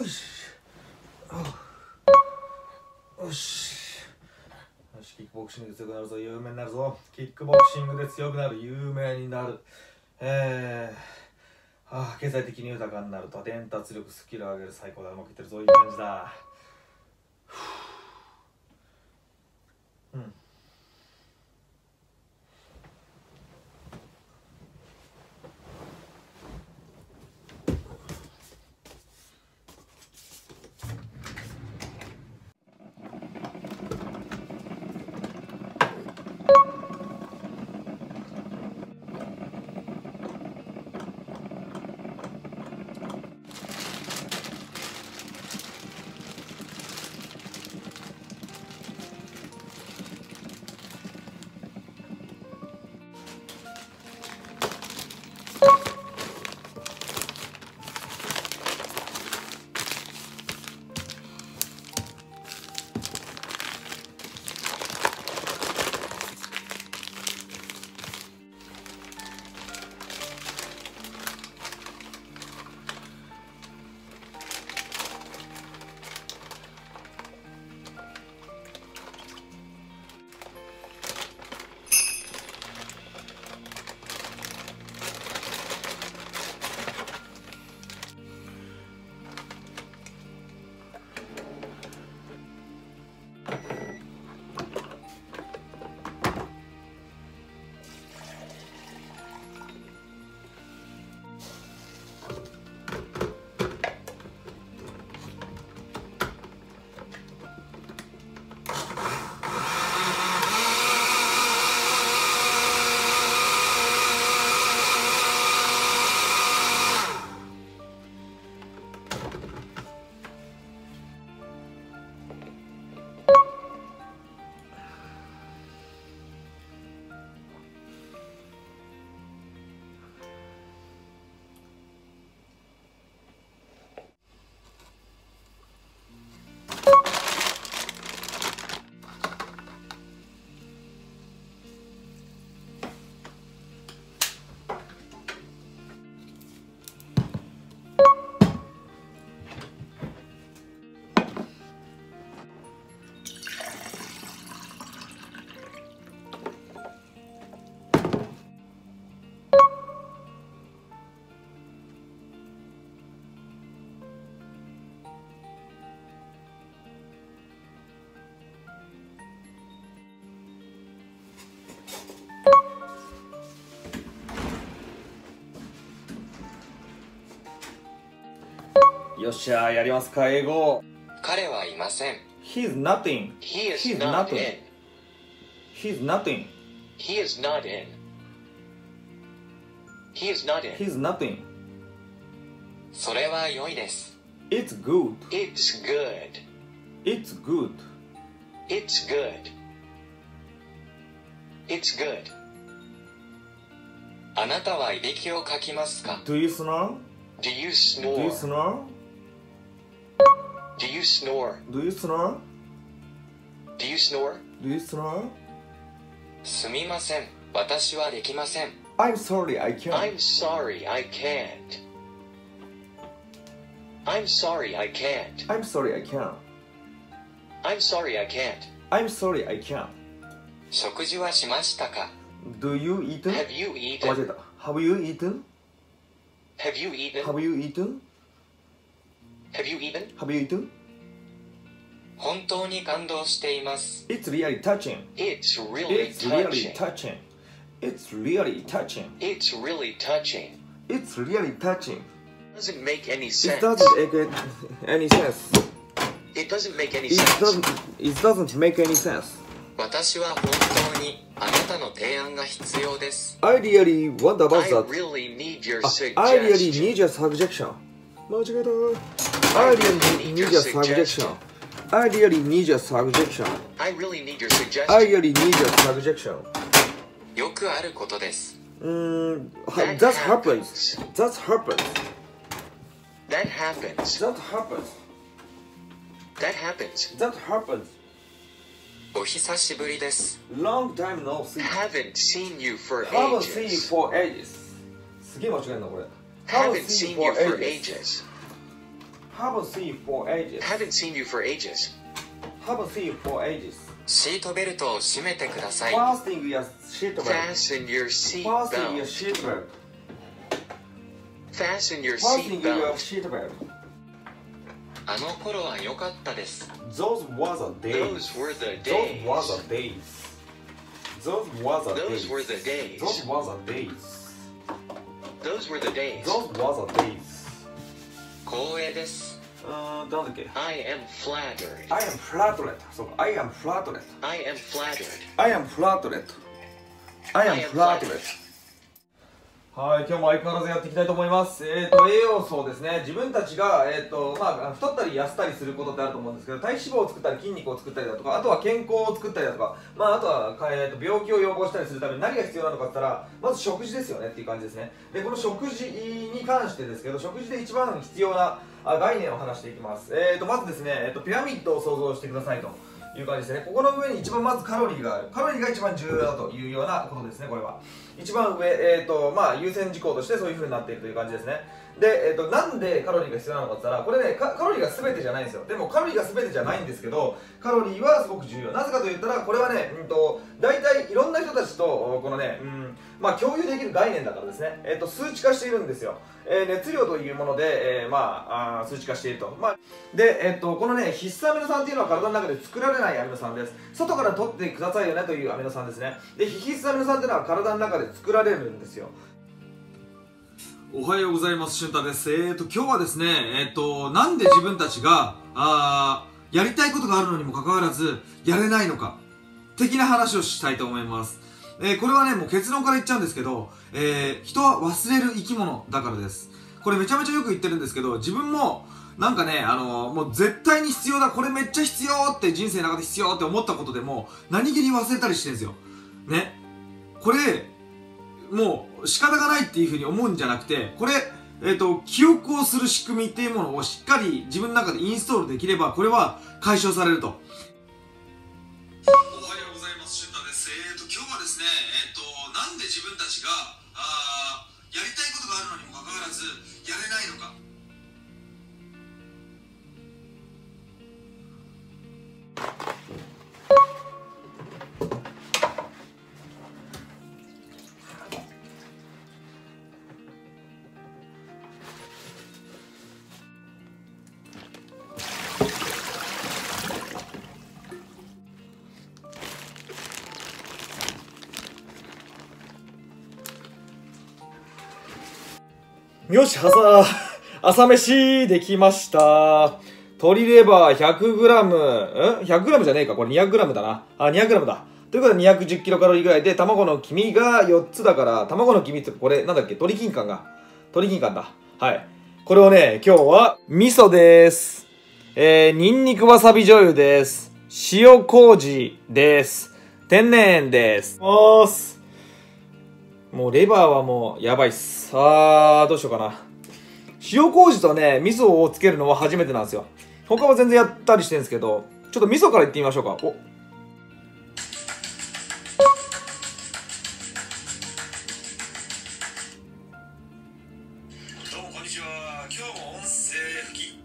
よしよしよし、キックボクシングで強くなるぞ、有名になるぞ。キックボクシングで強くなる、有名になる。経済的に豊かになると、伝達力、スキルを上げる、最高だ、うまくいってるぞ、いい感じだ。うん。よっしゃー、やりますか、英語。 彼はいません。 He's nothing. He is not in. He's nothing. He is not in. He is not in. He's nothing. それは良いです。 It's good. It's good. It's good. It's good. It's good. あなたはいびきをかきますか？ Do you snore? Do you Do you snore? snore? Do you snore? Do you snore? Do you snore? Do you snore? すみません。私はできません。 I'm sorry, I can't. I'm sorry, I can't. I'm sorry, I can't. I'm sorry, I can't. I'm sorry, I can't. I'm sorry, I can't. 食事はしましたか？ Do you eat? Have you 間違 eaten? えた。Have you eaten? Have you eaten? Have you eaten? Have you eaten? Have you eaten? 本当に感動しています。 It's really touching. It's really It's really touching. touching. It's really touching. It's really touching. It's really touching. Doesn't make any It sense. doesn't make any sense. It doesn't make any It sense. doesn't make any sense. 私は本当にあなたの提案が必要です。 I really wonder about I that. really need your I really suggestion. need your suggestion. 間違えた。I really need your suggestion. I really need your suggestion. I really need your I suggestion. really need your suggestion. よくあることです。 That That happens. That happens. That happens. That happens. That happens. That happens. お久しぶりです。 Long time no see. Haven't seen you for Haven't seen you ages. for ages. すげえ間違えんなこれ。 Haven't seen you for ages. Haven't seen you for ages. Haven't seen you for ages. Haven't seen you for ages. シートベルトを締めてください。 Fasten your seatbelt. Fasten your Fasten your seatbelt. seatbelt. Fasten your Fasten your seatbelt. seatbelt. あの頃は良かったです。 Those was the days. Those were the Those days. was the days. Those was the Those days. were the days. Those was the days. Those were the days. Those was the days. 光栄です。 なんだっけ I am flattered. I am flattered. そうか I am flattered. I am flattered. I am flattered. I am flattered. はい、今日も相変わらずやっていきたいと思います。栄養素ですね。自分たちが、太ったり痩せたりすることってあると思うんですけど、体脂肪を作ったり筋肉を作ったりだとか、あとは健康を作ったりだとか、あとは、病気を予防したりするために何が必要なのかって言ったら、まず食事ですよねっていう感じですね。で、この食事に関してですけど、食事で一番必要な概念を話していきます。まずですね、ピラミッドを想像してくださいという感じですね。ここの上に一番まずカロリーがある。カロリーが一番重要だというようなことですね、これは。一番上、優先事項としてそういう風になっているという感じですね。で、なんでカロリーが必要なのかって言ったら、これね、カロリーが全てじゃないんですよ。でもカロリーが全てじゃないんですけど、カロリーはすごく重要。なぜかと言ったら、これはね、大体いろんな人たちと、このね、共有できる概念だからですね。数値化しているんですよ。熱量というもので、数値化していると。で、このね、必須アミノ酸っていうのは体の中で作られないアミノ酸です。外から取ってくださいよねというアミノ酸ですね。で、非必須アミノ酸っていうのは体の中で作られるんですよ。おはようございます。俊太です。今日はですね、なんで自分たちが、やりたいことがあるのにもかかわらず、やれないのか、的な話をしたいと思います。これはね、もう結論から言っちゃうんですけど、人は忘れる生き物だからです。これめちゃめちゃよく言ってるんですけど、自分も、なんかね、もう絶対に必要だ、これめっちゃ必要って人生の中で必要って思ったことでも、何気に忘れたりしてるんですよ。ね。これ、もう仕方がないっていうふうに思うんじゃなくて、これ、記憶をする仕組みっていうものをしっかり自分の中でインストールできれば、これは解消されると。おはようございます。俊太です。今日はですね、なんで自分たちが、やりたいことがあるのにもかかわらず、やれないのか。よし、朝飯できました。鶏レバー 100g、100g じゃねえか、これ 200g だな。200g だ。ということで210キロカロリーぐらいで、卵の黄身が4つだから、卵の黄身ってこれ、なんだっけ、鶏金柑だ。はい。これをね、今日は、味噌です。ニンニクわさび醤油です。塩麹です。天然塩です。もうレバーはもうやばいっす。どうしようかな。塩麹とね、味噌をつけるのは初めてなんですよ。他は全然やったりしてるんですけど、ちょっと味噌からいってみましょうか。どうもこんにちは。今日も音声吹き。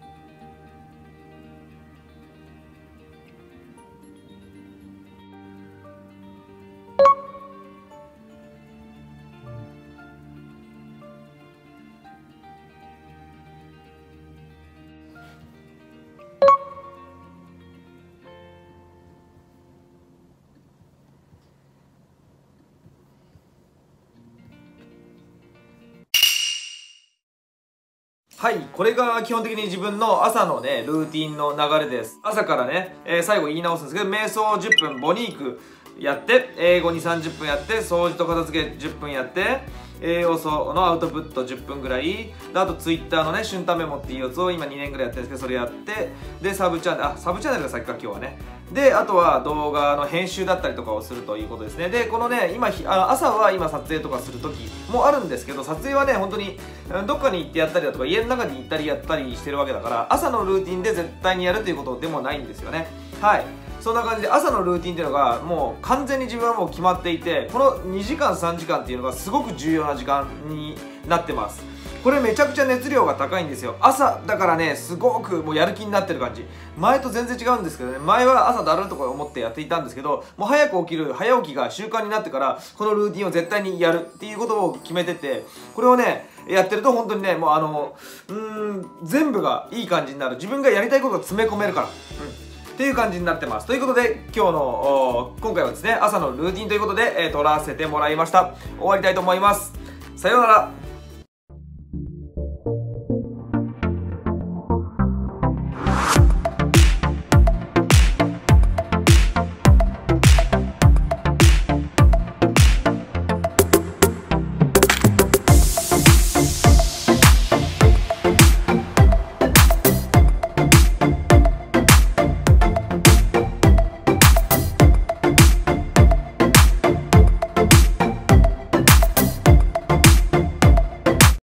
はい、これが基本的に自分の朝のね、ルーティンの流れです。朝からね、最後言い直すんですけど、瞑想10分、ボニークやって、英語に30分やって、掃除と片付け10分やって、栄養素のアウトプット10分ぐらい、であと Twitter のね、瞬間メモっていうやつを今2年ぐらいやってるんですけど、それやって、で、サブチャンネルが先か今日はね。で、あとは動画の編集だったりとかをするということですね。で、このね、朝は今撮影とかする時もあるんですけど、撮影はね、本当にどっかに行ってやったりだとか、家の中に行ったりやったりしてるわけだから、朝のルーティンで絶対にやるということでもないんですよね。はい。そんな感じで朝のルーティンっていうのがもう完全に自分はもう決まっていて、この2時間3時間っていうのがすごく重要な時間になってます。 これめちゃくちゃ熱量が高いんですよ。朝だからね、すごくもうやる気になってる感じ。前と全然違うんですけどね、前は朝だるとか思ってやっていたんですけど、もう早く起きる、早起きが習慣になってから、このルーティンを絶対にやるっていうことを決めてて、これをね、やってると本当にね、もう全部がいい感じになる。自分がやりたいことが詰め込めるから。っていう感じになってます。ということで、今回はですね、朝のルーティンということで、撮らせてもらいました。終わりたいと思います。さようなら。